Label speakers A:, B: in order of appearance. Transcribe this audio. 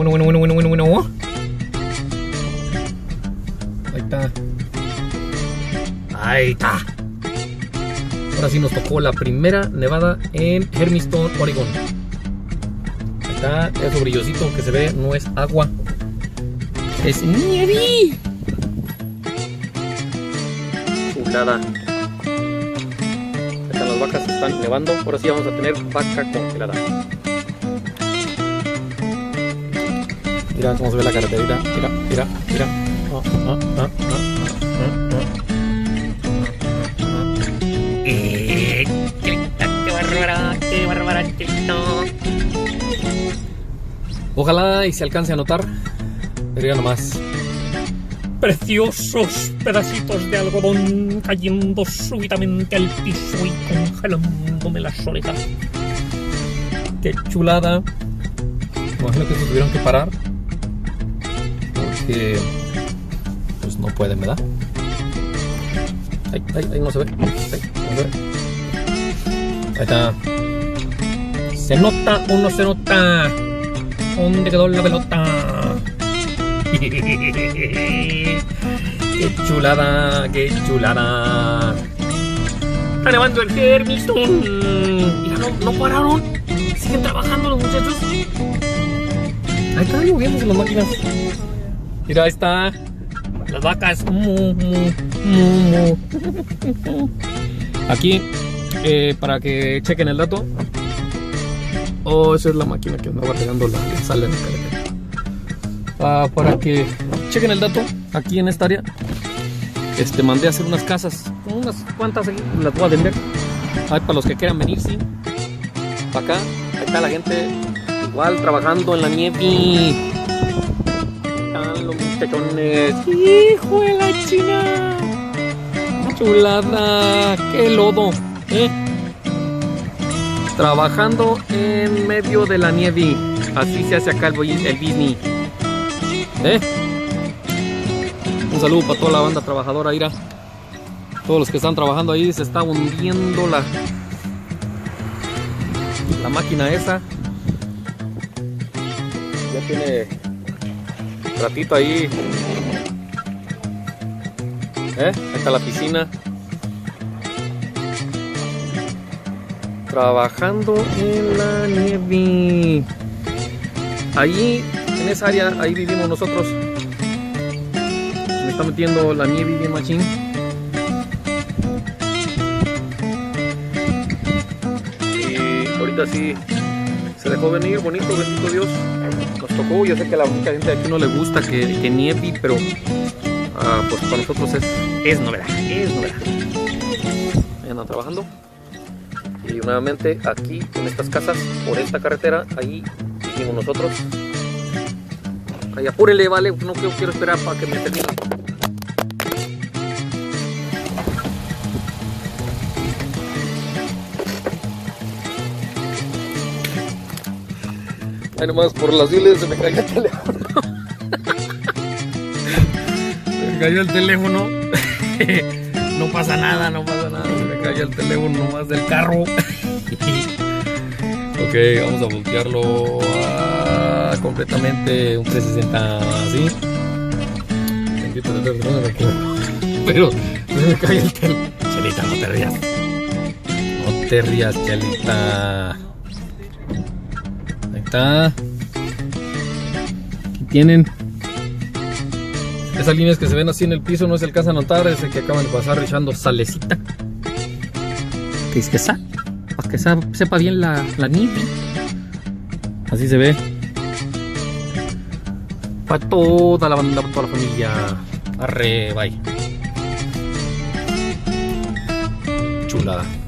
A: Bueno. Ahí está. Ahora sí nos tocó la primera nevada en Hermiston, Oregon. Ahí está, eso brillosito que se ve, no es agua, es nieve. Chulada. Están las vacas, están nevando. Ahora sí vamos a tener vaca congelada. Mira cómo se ve la carretera. Mira. Qué bárbara, Ojalá y se alcance a notar. Pero ya nomás. Preciosos pedacitos de algodón cayendo súbitamente al piso y congelándome las orejas. Qué chulada. Me imagino que se tuvieron que parar porque pues no pueden, ¿verdad? Ahí no se ve. No se ve. Ahí está. ¿Se nota o no se nota? ¿Dónde quedó la pelota? ¡Qué chulada! ¡Qué chulada! ¡Está nevando el Hermiston! Mira, no pararon. Siguen trabajando los muchachos. Ahí están moviéndose las máquinas. Mira, ahí está. Las vacas. Aquí, para que chequen el dato. Oh, esa es la máquina que andaba regando la sal en la carretera. Para que chequen el dato, aquí en esta área mandé a hacer unas casas, unas cuantas aquí, las voy a vender. Ay, para los que quieran venir, sí. Para acá, ahí está la gente igual trabajando en la nieve. Están los muchachones. ¡Hijo de la china! ¡Chulada! ¡Qué lodo! Trabajando en medio de la nieve. Así se hace acá el business. Un saludo para toda la banda trabajadora, Ira. Todos los que están trabajando ahí, se está hundiendo la máquina esa. Ya tiene ratito ahí. Ahí está la piscina. Trabajando en la nieve. Allí, en esa área, ahí vivimos nosotros. Me está metiendo la nieve bien machín. Y ahorita sí se dejó venir, bonito, bendito Dios. Nos tocó, yo sé que a la mucha gente de aquí no le gusta que nieve, pero pues para nosotros es novedad, Ahí andan trabajando. Y nuevamente aquí en estas casas, por esta carretera, ahí vivimos nosotros. Ahí apúrenle, vale, no quiero esperar para que me termine. Ahí nomás por las diles se me cayó el teléfono. Se me cayó el teléfono. No pasa nada. Se me cayó el teléfono nomás del carro. Ok, vamos a voltearlo completamente un 360 así. Pero se me cayó el teléfono. Chelita, no te rías. No te rías, Chelita. Ahí está. Aquí tienen. Esas líneas que se ven así en el piso no se alcanza a notar, es el que acaban de pasar echando salecita. Que es que sal, para que sepa bien la nieve. Así se ve. Para toda la banda, para toda la familia. Arre, bye. Chulada.